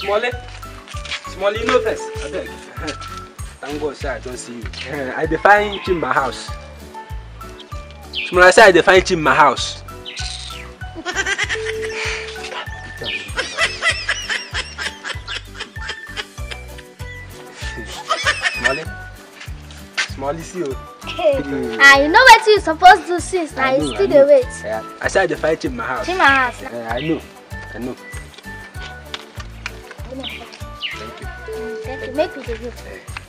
Smalley, no first. I beg. Thank God, sir, I don't see you. I define you in my house. Smalley, I define you in my house. Smalley, see you. You know what you're supposed to see. Now you still the wait. Yeah. I said the fight in my house. In my house. I know. Thank you. Thank you. Make me the good.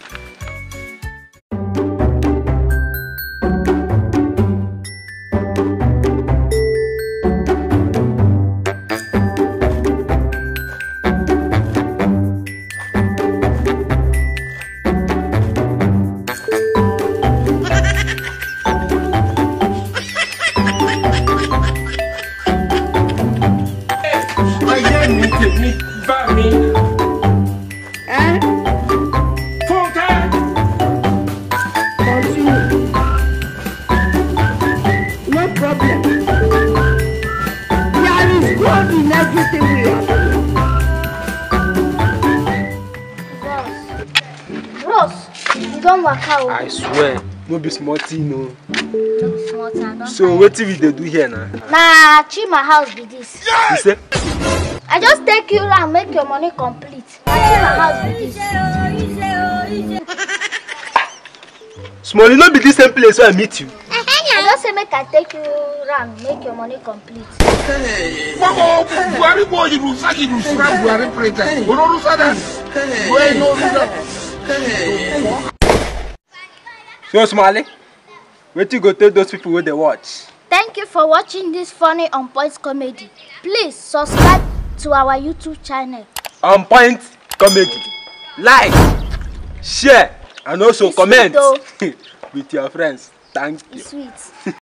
I swear, no be small thing, no. No be small thing. So what we they do here now? Nah, my house be this. You say? I just take you and make your money complete. My house be this. Small, no be this same place where I meet you. I just say make I take you around, make your money complete. So Smalley, where you go tell those people where they watch? Thank you for watching this funny On Point comedy. Please subscribe to our YouTube channel. On Point Comedy. Like, share, and also comment with your friends. Thank you. It's sweet.